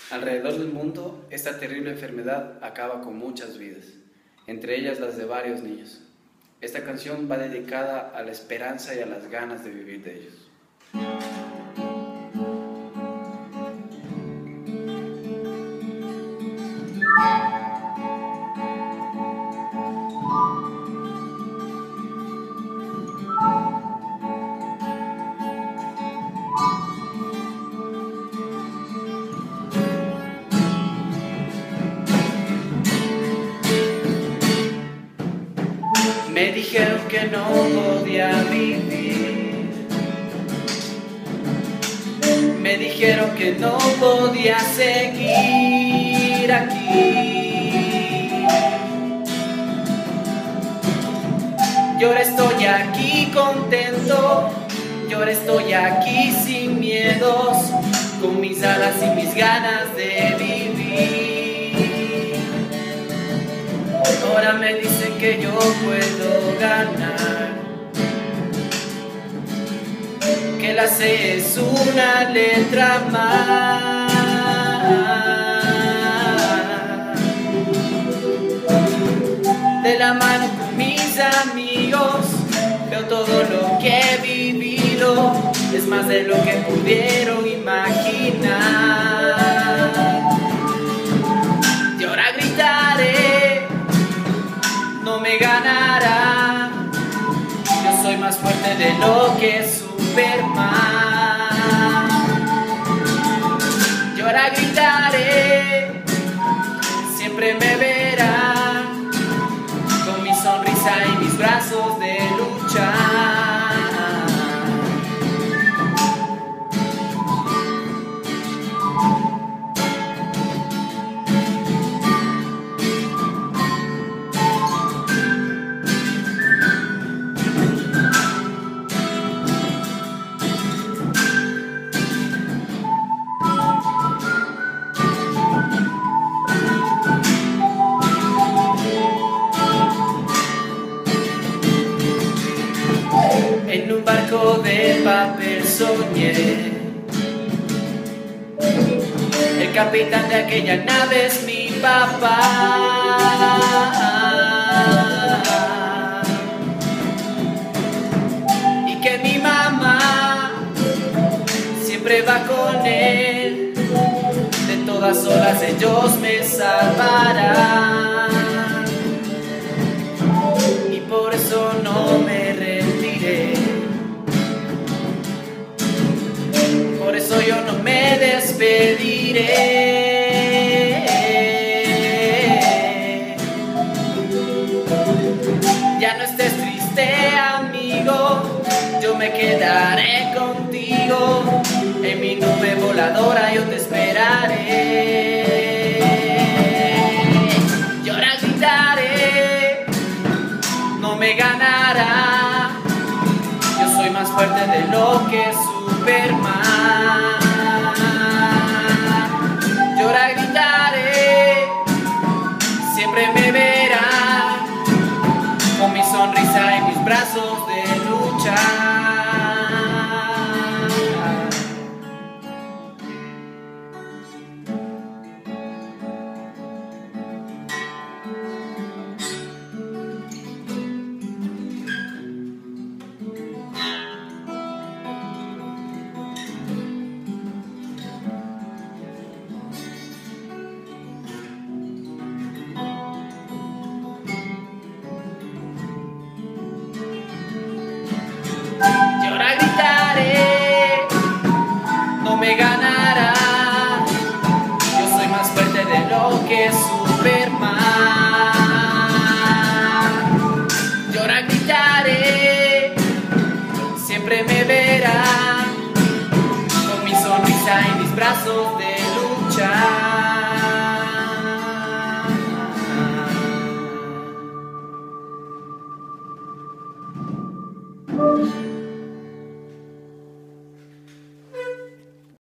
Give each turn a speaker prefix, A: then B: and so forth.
A: Alrededor del mundo, esta terrible enfermedad acaba con muchas vidas, entre ellas las de varios niños. Esta canción va dedicada a la esperanza y a las ganas de vivir de ellos. Me dijeron que no podía vivir. Me dijeron que no podía seguir aquí. Y ahora estoy aquí contento. Y ahora estoy aquí sin miedos, con mis alas y mis ganas de vivir. Ahora me dicen que yo puedo ganar, que la C es una letra más. De la mano con mis amigos, veo todo lo que he vivido, es más de lo que pudieron imaginar. Y ahora gritaré, no me ganará. Yo soy más fuerte de lo que es Superman. Y ahora gritaré, siempre me verán, con mi sonrisa y mis brazos de luchar. En un barco de papel soñé, el capitán de aquella nave es mi papá. Y que mi mamá siempre va con él, de todas olas ellos me salvarán. Y por eso no me rendiré, por eso yo no me despediré. Ya no estés triste, amigo, yo me quedaré contigo. En mi nube voladora yo te esperaré. Y ahora gritaré, no me ganará. Yo soy más fuerte de lo que es Superman. Y ahora gritaré, siempre me verán, con mi sonrisa y mis brazos de luchar. Y ahora gritaré, no me ganará. Yo soy más fuerte de lo que es Superman. Y ahora gritaré, siempre me verán, con mi sonrisa y mis brazos de luchar.